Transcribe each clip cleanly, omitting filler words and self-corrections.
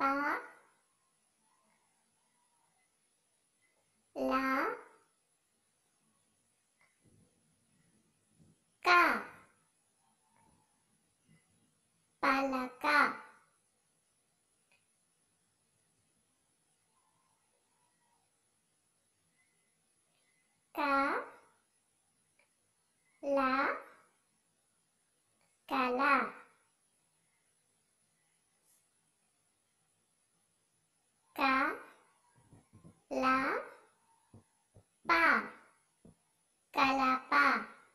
pa, la, ka, palaka, ka, la, kala, ka, la, pa, kalapa,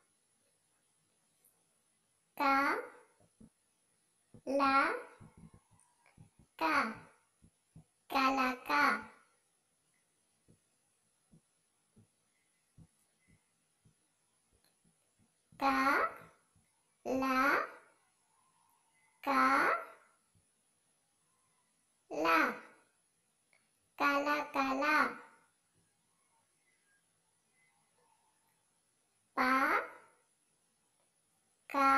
ka, la, ka, kalaka, ka, la, ka, la, kala kala, pa, ka,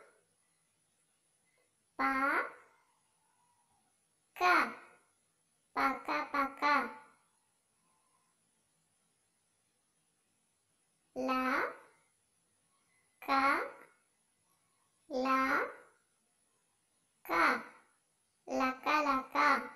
pa, ka, paka paka, la, ka, la, ka, laka laka.